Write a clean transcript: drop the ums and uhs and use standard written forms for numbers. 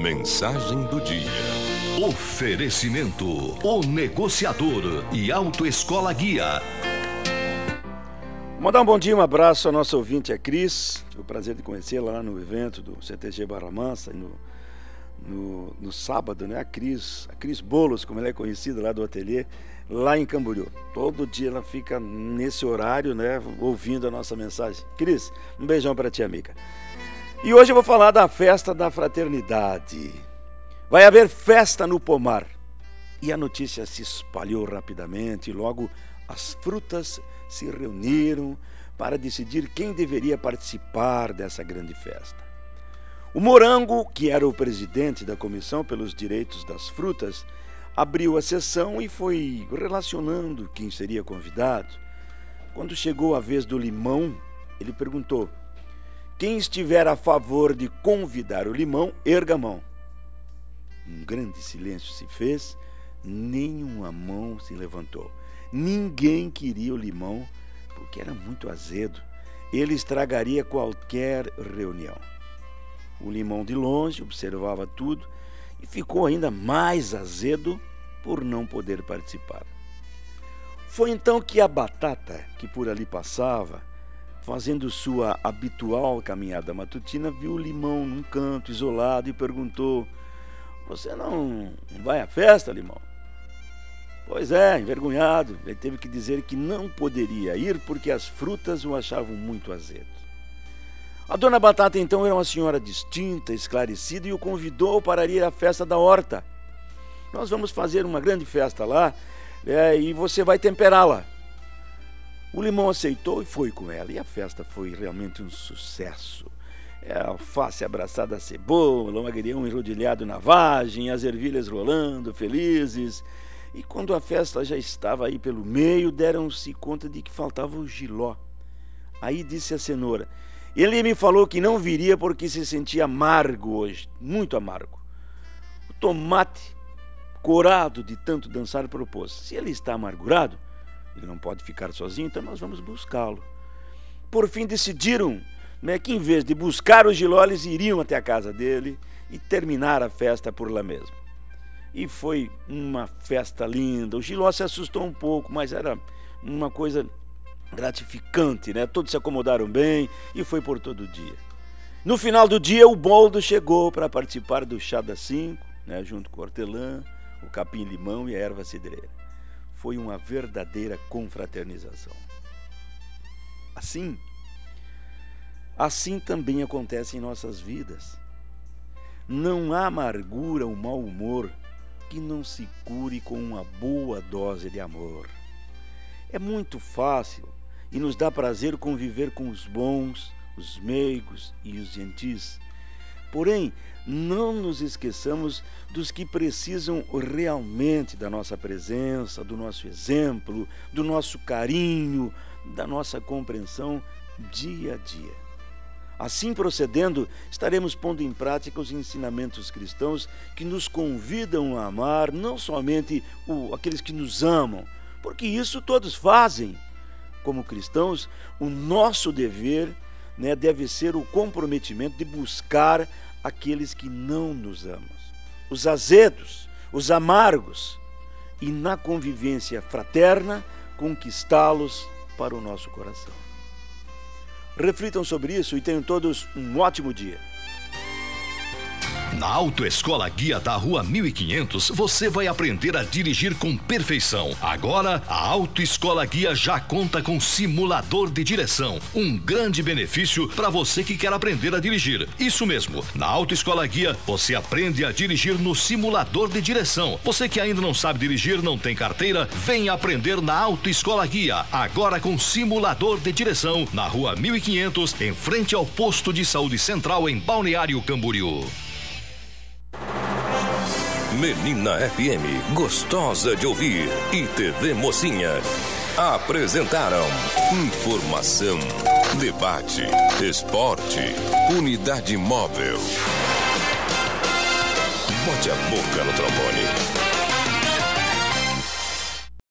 Mensagem do dia. Oferecimento: O Negociador e Autoescola Guia. Mandar um bom dia, um abraço ao nosso ouvinte, a Cris. Tive o prazer de conhecê-la lá no evento do CTG Barra Mansa, no sábado, né? A Cris Bolos, como ela é conhecida lá do ateliê, lá em Camboriú. Todo dia ela fica nesse horário, né, ouvindo a nossa mensagem. Cris, um beijão para ti, amiga. E hoje eu vou falar da festa da fraternidade. Vai haver festa no pomar. E a notícia se espalhou rapidamente e logo as frutas se reuniram para decidir quem deveria participar dessa grande festa. O Morango, que era o presidente da Comissão pelos Direitos das Frutas, abriu a sessão e foi relacionando quem seria convidado. Quando chegou a vez do Limão, ele perguntou: quem estiver a favor de convidar o Limão, erga a mão. Um grande silêncio se fez, nenhuma mão se levantou. Ninguém queria o Limão, porque era muito azedo. Ele estragaria qualquer reunião. O Limão de longe observava tudo e ficou ainda mais azedo por não poder participar. Foi então que a Batata, que por ali passava, fazendo sua habitual caminhada matutina, viu o Limão num canto isolado e perguntou: você não vai à festa, Limão? Pois é, envergonhado, ele teve que dizer que não poderia ir porque as frutas o achavam muito azedo. A dona Batata então era uma senhora distinta, esclarecida, e o convidou para ir à festa da horta. Nós vamos fazer uma grande festa lá, e você vai temperá-la. O Limão aceitou e foi com ela, e a festa foi realmente um sucesso. Alface abraçada a cebola, um agrião enrodilhado na vagem, as ervilhas rolando, felizes. E quando a festa já estava aí pelo meio, deram-se conta de que faltava o jiló. Aí disse a cenoura: ele me falou que não viria porque se sentia amargo hoje, muito amargo. O tomate, corado de tanto dançar, propôs: se ele está amargurado, ele não pode ficar sozinho, então nós vamos buscá-lo. Por fim decidiram, né, que em vez de buscar o jiló, eles iriam até a casa dele e terminar a festa por lá mesmo. E foi uma festa linda. O jiló se assustou um pouco, mas era uma coisa gratificante, né? Todos se acomodaram bem e foi por todo o dia. No final do dia, o boldo chegou para participar do chá das 5, né, junto com o hortelã, o capim-limão e a erva cidreira. Foi uma verdadeira confraternização. Assim também acontece em nossas vidas. Não há amargura ou mau humor que não se cure com uma boa dose de amor. É muito fácil e nos dá prazer conviver com os bons, os meigos e os gentis. Porém, não nos esqueçamos dos que precisam realmente da nossa presença, do nosso exemplo, do nosso carinho, da nossa compreensão dia a dia. Assim procedendo, estaremos pondo em prática os ensinamentos cristãos que nos convidam a amar não somente aqueles que nos amam, porque isso todos fazem. Como cristãos, o nosso dever, né, deve ser o comprometimento de buscar aqueles que não nos amam, os azedos, os amargos, e na convivência fraterna conquistá-los para o nosso coração. Reflitam sobre isso e tenham todos um ótimo dia. Na Autoescola Guia da Rua 1500, você vai aprender a dirigir com perfeição. Agora, a Autoescola Guia já conta com simulador de direção. Um grande benefício para você que quer aprender a dirigir. Isso mesmo, na Autoescola Guia, você aprende a dirigir no simulador de direção. Você que ainda não sabe dirigir, não tem carteira, vem aprender na Autoescola Guia. Agora com simulador de direção, na Rua 1500, em frente ao Posto de Saúde Central, em Balneário Camboriú. Menina FM, gostosa de ouvir, e TV Mocinha apresentaram informação, debate, esporte, unidade móvel. Bote a boca no trombone.